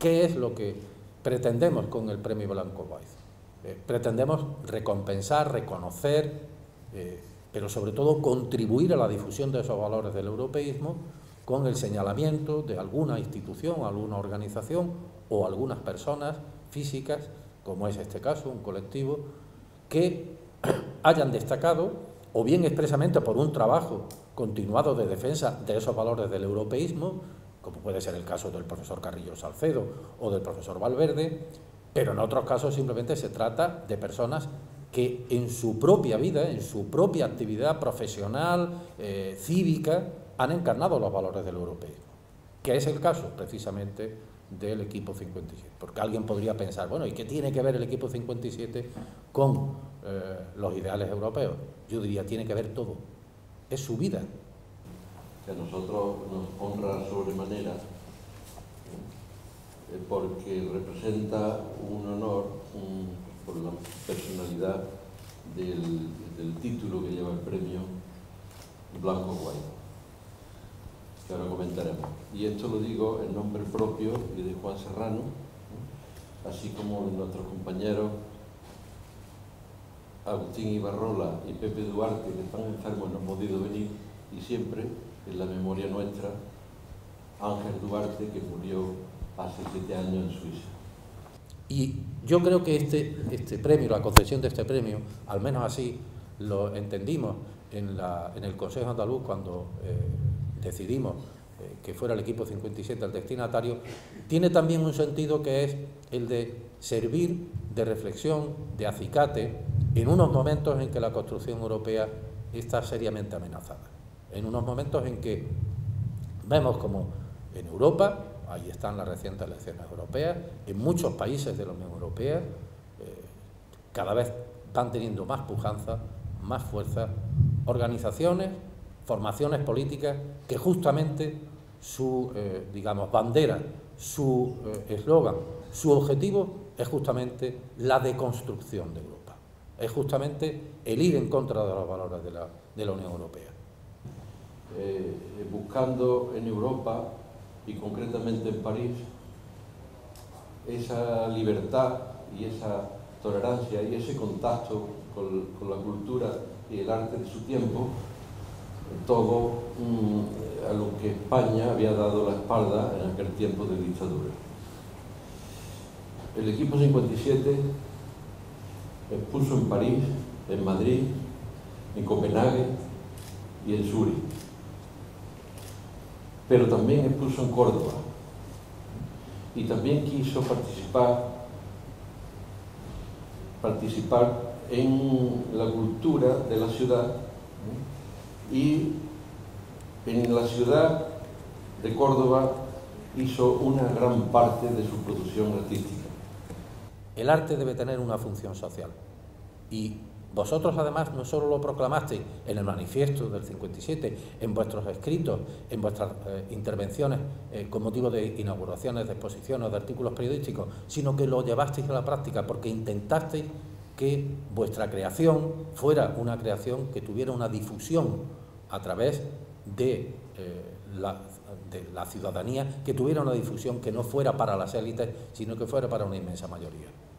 ¿Qué es lo que pretendemos con el Premio Blanco Baez? Pretendemos recompensar, reconocer, pero sobre todo contribuir a la difusión de esos valores del europeísmo con el señalamiento de alguna institución, alguna organización o algunas personas físicas, como es este caso, un colectivo, que hayan destacado, o bien expresamente por un trabajo continuado de defensa de esos valores del europeísmo, como puede ser el caso del profesor Carrillo Salcedo o del profesor Valverde, pero en otros casos simplemente se trata de personas que en su propia vida, en su propia actividad profesional, cívica, han encarnado los valores del europeísmo, que es el caso precisamente del equipo 57. Porque alguien podría pensar, bueno, ¿y qué tiene que ver el equipo 57 con los ideales europeos? Yo diría, tiene que ver todo, es su vida. Que a nosotros nos honra sobremanera porque representa un honor por la personalidad del título que lleva el premio Blanco Baez, que ahora comentaremos. Y esto lo digo en nombre propio y de Juan Serrano, así como de nuestros compañeros Agustín Ibarrola y Pepe Duarte, que están enfermos y no han podido venir, y siempre en la memoria nuestra Ángel Duarte, que murió hace 7 años en Suiza. Y yo creo que este premio, la concesión de este premio, al menos así lo entendimos en el Consejo Andaluz cuando decidimos que fuera el equipo 57 el destinatario, tiene también un sentido que es el de servir de reflexión, de acicate, en unos momentos en que la construcción europea está seriamente amenazada. En unos momentos en que vemos como en Europa, ahí están las recientes elecciones europeas, en muchos países de la Unión Europea, cada vez van teniendo más pujanza, más fuerza, organizaciones, formaciones políticas que justamente su, digamos, bandera, su eslogan, su objetivo es justamente la deconstrucción de Europa, es justamente el ir en contra de los valores de la Unión Europea. Buscando en Europa y concretamente en París esa libertad y esa tolerancia y ese contacto con la cultura y el arte de su tiempo, todo a lo que España había dado la espalda en aquel tiempo de dictadura. El equipo 57 expuso en París, en Madrid, en Copenhague y en Zúrich, pero también expuso en Córdoba y también quiso participar en la cultura de la ciudad, y en la ciudad de Córdoba hizo una gran parte de su producción artística. El arte debe tener una función social y vosotros además no solo lo proclamasteis en el manifiesto del 57, en vuestros escritos, en vuestras intervenciones con motivo de inauguraciones, de exposiciones, de artículos periodísticos, sino que lo llevasteis a la práctica porque intentasteis que vuestra creación fuera una creación que tuviera una difusión a través de la ciudadanía, que tuviera una difusión que no fuera para las élites, sino que fuera para una inmensa mayoría.